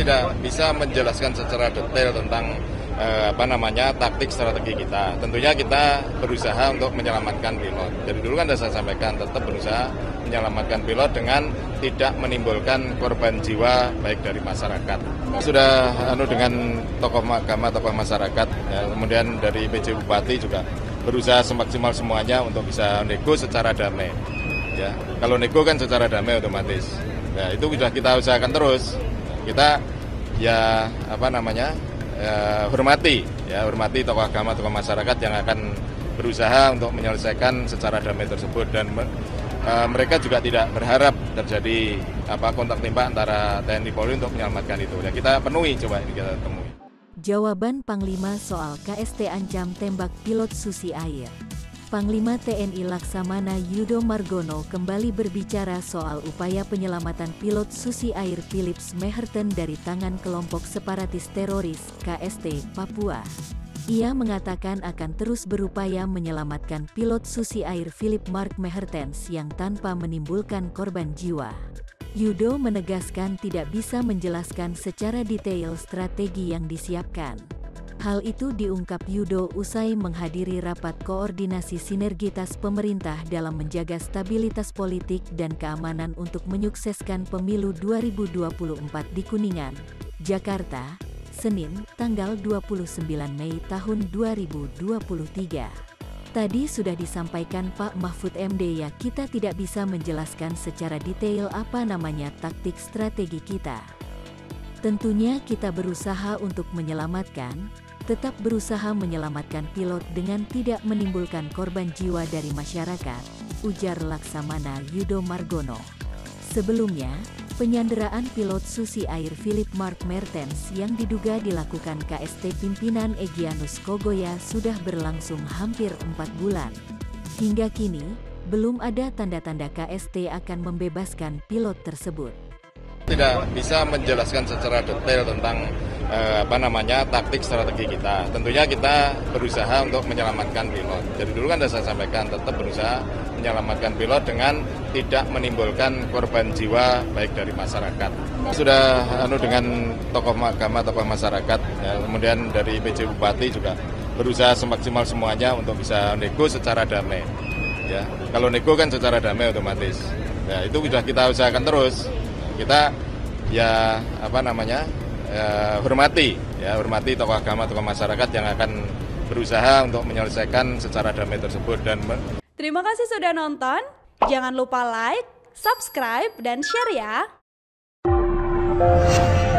Tidak bisa menjelaskan secara detail tentang taktik strategi kita. Tentunya kita berusaha untuk menyelamatkan pilot. Dari dulu kan sudah saya sampaikan, tetap berusaha menyelamatkan pilot dengan tidak menimbulkan korban jiwa baik dari masyarakat. Sudah dengan tokoh agama, tokoh masyarakat, ya, kemudian dari PJ Bupati juga berusaha semaksimal semuanya untuk bisa nego secara damai. Ya, kalau nego kan secara damai otomatis. Ya, itu sudah kita usahakan terus. Kita hormati tokoh agama, tokoh masyarakat yang akan berusaha untuk menyelesaikan secara damai tersebut, dan mereka juga tidak berharap terjadi kontak tembak antara TNI Polri untuk menyelamatkan itu. Ya, kita penuhi, coba ini kita temui. Jawaban Panglima soal KST ancam tembak pilot Susi Air. Panglima TNI Laksamana Yudo Margono kembali berbicara soal upaya penyelamatan pilot Susi Air Philips Meherten dari tangan kelompok separatis teroris KST Papua. Ia mengatakan akan terus berupaya menyelamatkan pilot Susi Air Philip Mark Mehertens yang tanpa menimbulkan korban jiwa. Yudo menegaskan tidak bisa menjelaskan secara detail strategi yang disiapkan. Hal itu diungkap Yudo usai menghadiri rapat koordinasi sinergitas pemerintah dalam menjaga stabilitas politik dan keamanan untuk menyukseskan pemilu 2024 di Kuningan, Jakarta, Senin, tanggal 29 Mei tahun 2023. Tadi sudah disampaikan Pak Mahfud MD, ya, kita tidak bisa menjelaskan secara detail taktik strategi kita. Tentunya kita berusaha untuk tetap berusaha menyelamatkan pilot dengan tidak menimbulkan korban jiwa dari masyarakat, ujar Laksamana Yudo Margono. Sebelumnya, penyanderaan pilot Susi Air Philip Mark Mehertens yang diduga dilakukan KST pimpinan Egyanus Kogoya sudah berlangsung hampir 4 bulan. Hingga kini, belum ada tanda-tanda KST akan membebaskan pilot tersebut. Tidak bisa menjelaskan secara detail tentang taktik strategi kita. Tentunya kita berusaha untuk menyelamatkan pilot. Dari dulu kan sudah saya sampaikan, tetap berusaha menyelamatkan pilot dengan tidak menimbulkan korban jiwa baik dari masyarakat. Sudah dengan tokoh agama, tokoh masyarakat, ya, kemudian dari PJ Bupati juga berusaha semaksimal semuanya untuk bisa nego secara damai. Ya, kalau nego kan secara damai otomatis. Ya, itu sudah kita usahakan terus. Kita hormati tokoh agama, tokoh masyarakat yang akan berusaha untuk menyelesaikan secara damai tersebut. Terima kasih sudah nonton. Jangan lupa like, subscribe, dan share ya.